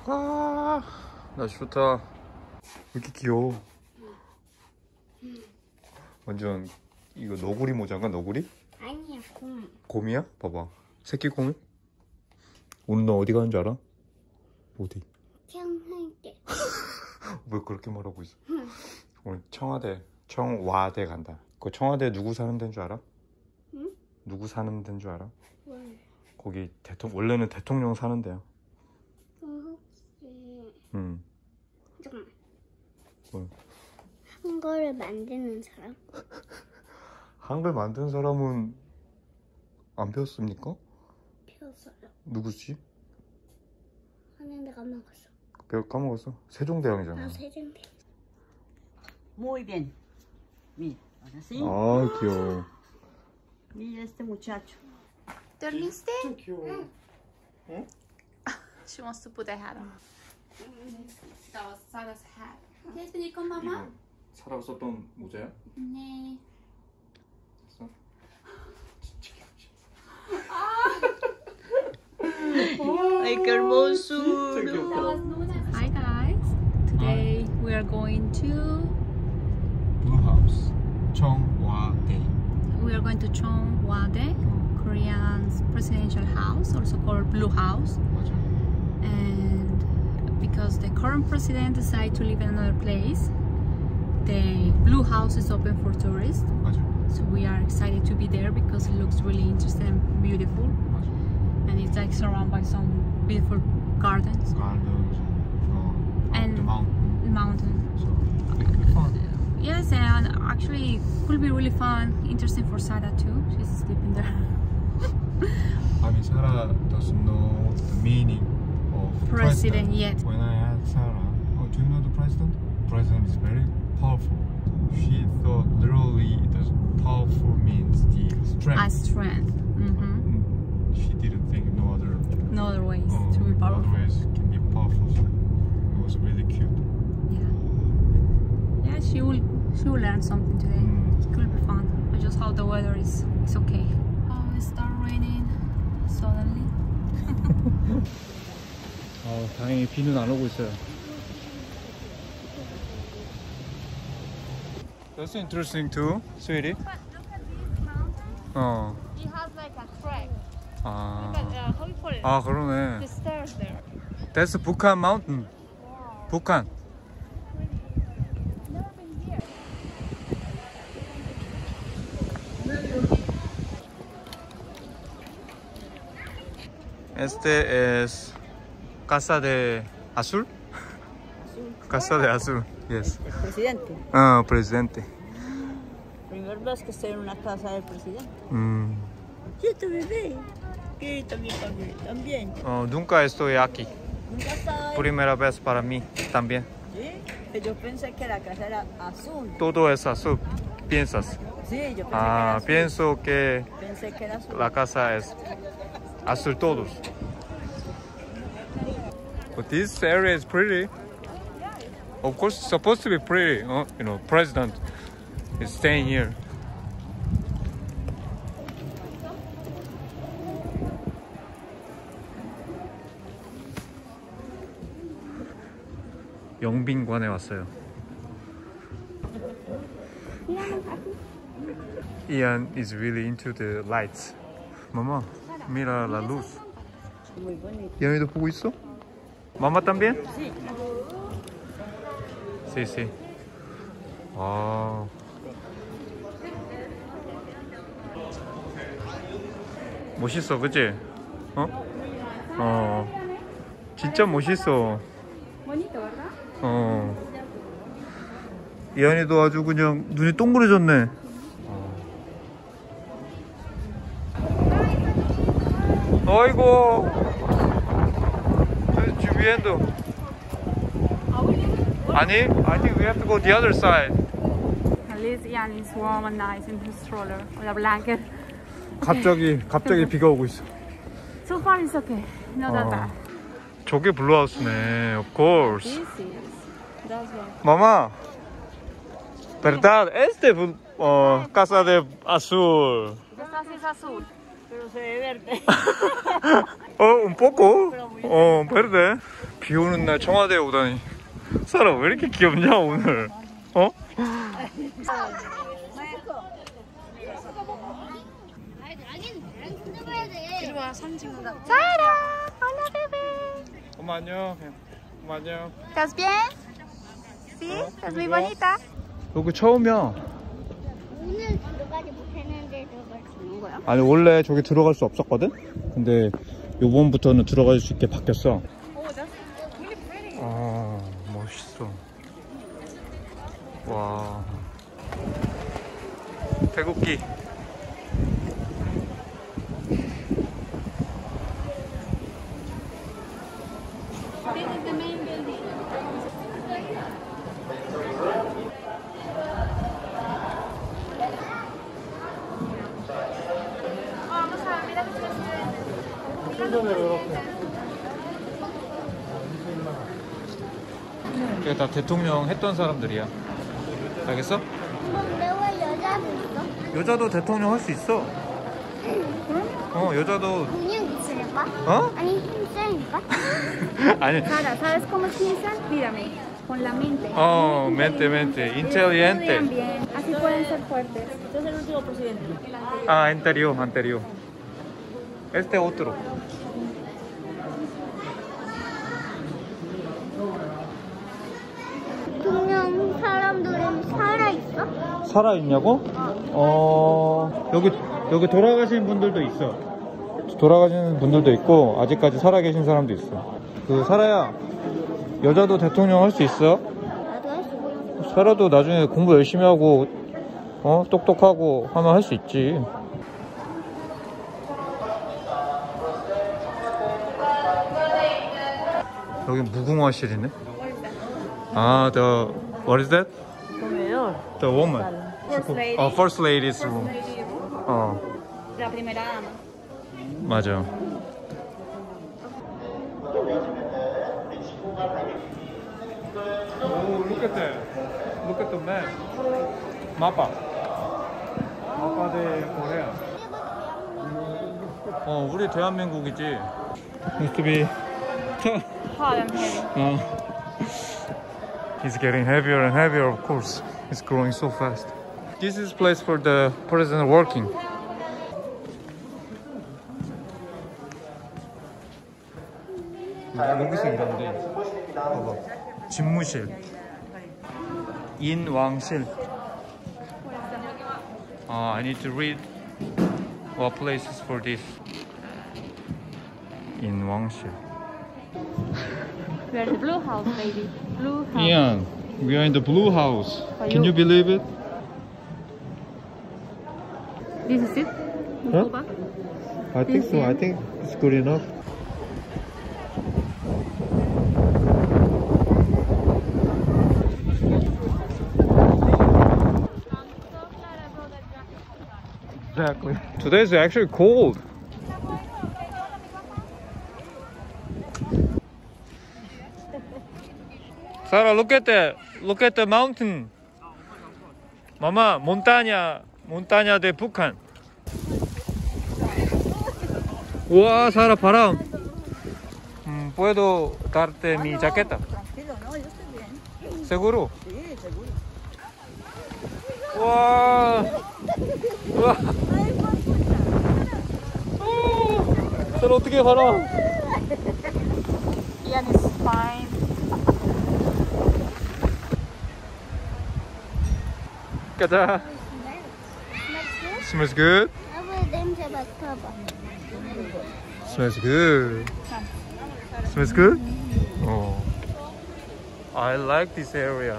아, 날씨 좋다. 왜 이렇게 귀여워? 완전 이거 너구리 모자인가? 너구리? 아니야, 곰. 곰이야? 봐봐. 새끼 곰이? 오늘 너 어디 가는 줄 알아? 어디? 청하게. 왜 그렇게 말하고 있어? 오늘 청와대 간다. 그 청와대 누구 사는 데인 줄 알아? 응? 누구 사는 데인 줄 알아? 뭘? 거기 원래는 대통령 사는 데야. 혹시 응. 잠깐만. 뭐? 한거를 만드는 사람? 한글 만든 사람은 안 배웠습니까? 배웠어요. 누구지? 하는데 까먹었어. 까먹었어? 세종대왕이잖아. 아, 세종대. Muy bien. Mira, ahora sí. 아, 귀여워. Mira este muchacho. ¿Dormiste? 귀여워. 응? She wants to put a hat on. That was Sarah's hat. ¿Quieres venir con mamá? 사라가 썼던 모자야? 네. 됐어? Ay, qué hermosura. Hi guys. Today we are going to 블루하우스 청와대. we are going to Cheongwade, Korean's presidential house, also called Blue House. 맞아. And because the current president decided to live in another place, the Blue House is open for tourists. 맞아. So we are excited to be there because it looks really interesting and beautiful. 맞아. And it's like surrounded by some beautiful gardens Gardens and the mountain. mountains. So it could be fun. Yes, and actually it could be really fun, interesting for Sarah too. She's sleeping there. I mean, Sarah doesn't know the meaning of President yet. When I asked Sarah, "Oh, do you know the president?" President is very powerful. She thought literally the powerful means the strength. As strength. She didn't think no other ways to be powerful. other ways can be powerful. So it was really cute. Yeah. Yeah, she will learn something today. It could be fun. I just hope the weather is okay. Oh, it started raining suddenly. 다행히 비는 안 오고 있어요. That's interesting too, sweetie. But look at this mountain. It has like a track. 아. Look at how you put it. 아, 그러네. The stairs there. That's Bukhan Mountain. Wow. Bukhan. Never been here. Este es Casa de Azul. Casa de Azul. Yes. El presidente. Presidente. Primera vez que estoy en una casa del presidente. 음. Quieto, bebé. Quieto, mi padre. También. Nunca estoy aquí. Nunca estaba. Primera vez para mí también. Sí. Yo pensé que la casa era azul. Todo es azul. ¿Piensas? Sí, yo pensé que era azul. Pienso que Pensé que era azul. la casa es azul todos. But this area is pretty. Of course, it's supposed to be pretty. You know, president is staying here. 영빈관에 왔어요. Ian is really into the lights. Mamá, mira la luz. Muy bonito. Ian이도 보고 있어? Mamá también? Sí. Sí, sí. 아. 멋있어, 그치? 진짜 멋있어. Bonito, ¿verdad? 이한이도 아주 그냥 눈이 동그래졌네. 어이구. 주변도. 아니, I think we have to go the other side. At least Ian is warm and nice in his stroller with a blanket. 갑자기 비가 오고 있어. So far it's okay. Not that bad. 저게 블루하우스네. Of course. This is. That's one. Mamá. ¿Verdad? Casa de Azul. Esta sí es azul. Pero se ve verde. Un poco. Verde. 비 오는 날 청와대에 오다니. 사람 왜 이렇게 귀엽냐 오늘? 어? 이리 와, 사진 찍는다. Sara, hola bebé. 엄마 안녕. 엄마 안녕. ¿Estás bien? Sí, es muy bonita. 여기 처음이야. 오늘 들어가지 못했는데 저걸 주는 거야? 아니 원래 저기 들어갈 수 없었거든? 근데 요번부터는 들어갈 수 있게 바뀌었어. 아 멋있어. 와 태국기. This is the main building. 이게 다 대통령 했던 사람들이야. 알겠어? 그럼 내가 여자도 있어? 여자도 대통령 할 수 있어. 여자도. 근육 있으니까? 어? 아니 힘 세니까? 아니. Sara, ¿sabes cómo piensan? Mírame, con la mente. mente. Inteligente. Estudian bien, así pueden ser fuertes. Este es el último presidente. Ah, anterior. Este otro. 대통령 사람들은 살아있어? 살아있냐고? 여기 돌아가신 분들도 있어. 돌아가시는 분들도 있고 아직까지 살아계신 사람도 있어. 그 사라야, 여자도 대통령 할 수 있어? 나도 할 수 있어. 사라도 나중에 공부 열심히 하고 똑똑하고 하면 할 수 있지. 여기 무궁화실이네. 아, what is that? Comedor. The woman. First lady. First lady's room. La primera dama. 맞아. Oh, look at that. Look at the map. Mapa. Mapa de Korea. 우리 대한민국이지. Used to be tough. Hard and heavy. It's getting heavier and heavier, of course. It's growing so fast. This is place for the president working. 여기서 일하는데 봐봐. 집무실, 인왕실. I need to read what places for this. 인왕실. We're the blue house, baby. Blue house. Ian, we are in the blue house. Are Can you- you believe it? This is it. We Huh? go back. I think so. I think it's good enough. Exactly. Today's actually cold. Sarah, look at the mountain. Mama, montaña de Bukhan. 우와, 사라 바람. ¿Puedo darte mi chaqueta? Tranquilo, no, yo estoy bien. ¿Seguro? Sí, seguro. 와. 와. 사라 어떻게 바람? Ian is fine. 가자. Smells good. 아빠 냄새 맡아봐. Smells good. Smells good? Oh. I like this area.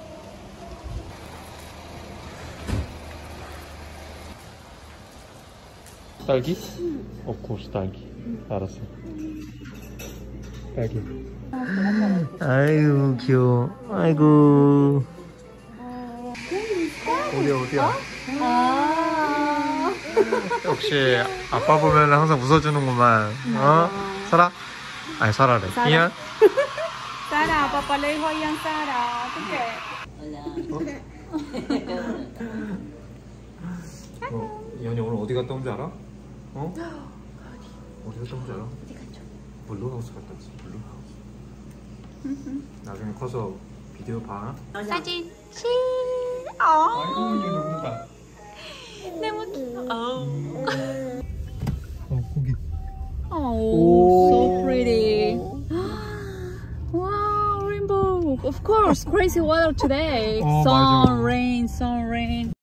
딸기? Of course, 딸기. 알았어. 딸기. 아이고, 귀여워. 아이고. 어디야? 역시 아빠 보면 항상 웃어주는구만. 사라? 아니, 사라래. 이안? Sara, papá le dijo a Ian Sara. ¿Tú qué? 이안이 오늘 어디 갔다 온지 알아? 어디 갔다 온지 알아? 블루하우스 갔다 왔지. 블루하우스. 나중에 커서 비디오 봐. 사진 시. 아이고 얘 누군가. 너무 귀여워. 고기. Oh, so pretty. Wow, rainbow. Of course, crazy weather today. 맞아. Sun, rain, sun, rain.